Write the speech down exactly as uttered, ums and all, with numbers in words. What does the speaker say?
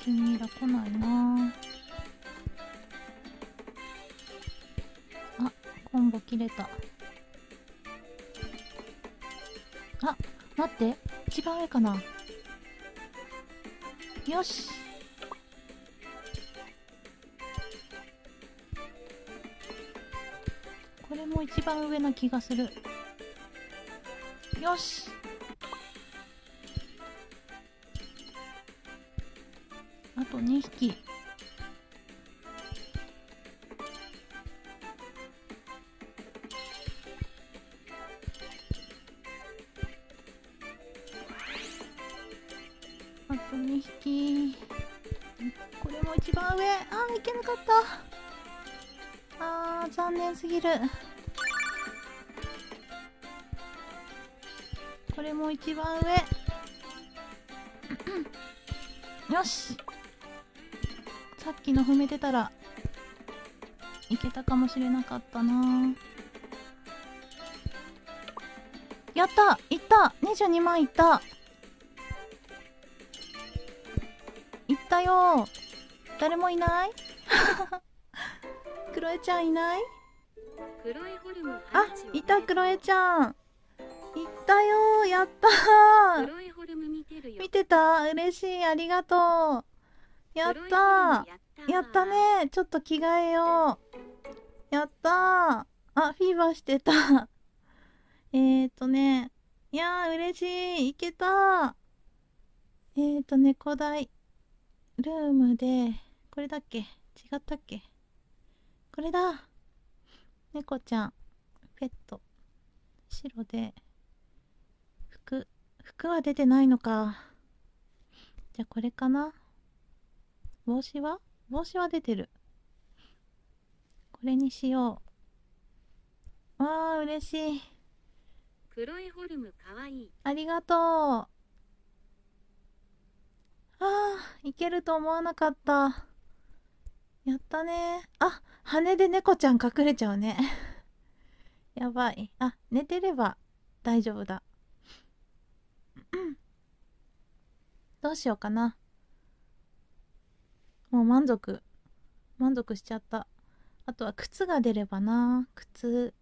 クミイラ来ないな。あ、コンボ切れた。あ、待って、一番上かな。よし。これも一番上な気がする。よし。あとにひき。あとにひき。これも一番上。あー、いけなかった。あー、残念すぎる。これも一番上。よし。さっきの踏めてたらいけたかもしれなかったな。やった、いった、にじゅうにまんいった、いったよ。誰もいない？クロエちゃんいない？ クロエホルム、 あ、いた、クロエちゃんいったよ。やったー。 クロエホルム見てるよ。 見てた？嬉しい、ありがとう。やったー。やったね。ちょっと着替えよう。やったー。あ、フィーバーしてた。えーとね、いやー嬉しい。いけたー。えーとね、古代ルームで、これだっけ？違ったっけ？これだ。猫ちゃん、ペット、白で、服、服は出てないのか。じゃあこれかな。帽子は帽子は出てる。これにしよう。わー、嬉しい。 クロエホルムかわいい。 ありがとう。あー、いけると思わなかった。やったね。あ、羽で猫ちゃん隠れちゃうね。やばい。あ、寝てれば大丈夫だ。どうしようかな。もう満足。満足しちゃった。あとは靴が出ればな。靴。